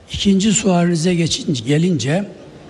İkinci sualinize gelince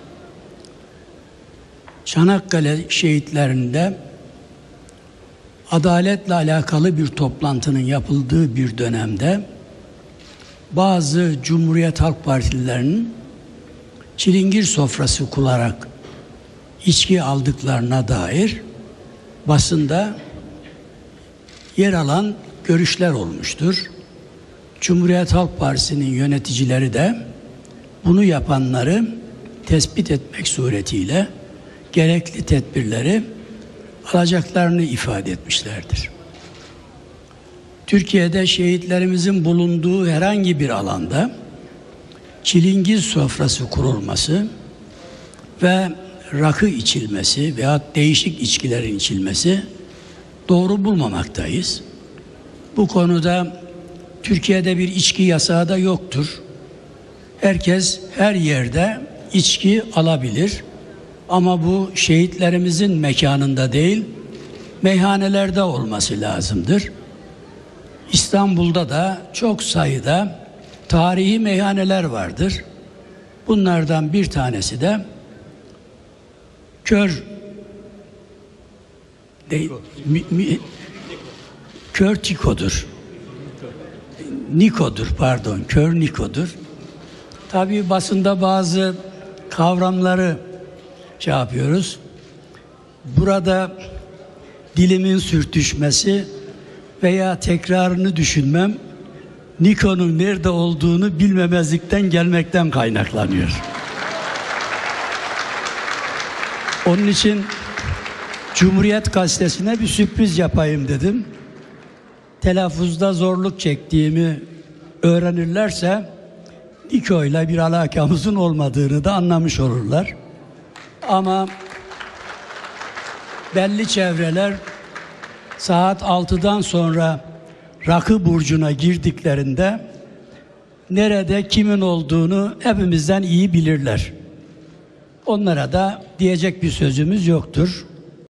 Çanakkale şehitlerinde adaletle alakalı bir toplantının yapıldığı bir dönemde bazı Cumhuriyet Halk Partililerinin çilingir sofrası kurarak içki aldıklarına dair basında yer alan görüşler olmuştur. Cumhuriyet Halk Partisi'nin yöneticileri de bunu yapanları tespit etmek suretiyle gerekli tedbirleri alacaklarını ifade etmişlerdir. Türkiye'de şehitlerimizin bulunduğu herhangi bir alanda çilingir sofrası kurulması ve rakı içilmesi veya değişik içkilerin içilmesi doğru bulmamaktayız. Bu konuda Türkiye'de bir içki yasağı da yoktur. Herkes her yerde içki alabilir. Ama bu şehitlerimizin mekanında değil, meyhanelerde olması lazımdır. İstanbul'da da çok sayıda tarihi meyhaneler vardır. Bunlardan bir tanesi de Kör Niko'dur. Kör Niko'dur. Tabii basında bazı kavramları yapıyoruz. Burada dilimin sürtüşmesi veya tekrarını düşünmem, Niko'nun nerede olduğunu bilmemezlikten gelmekten kaynaklanıyor. Onun için Cumhuriyet Gazetesi'ne bir sürpriz yapayım dedim. Telaffuzda zorluk çektiğimi öğrenirlerse Niko'yla bir alakamızın olmadığını da anlamış olurlar. Ama belli çevreler saat 6'dan sonra rakı burcuna girdiklerinde nerede kimin olduğunu hepimizden iyi bilirler. Onlara da diyecek bir sözümüz yoktur.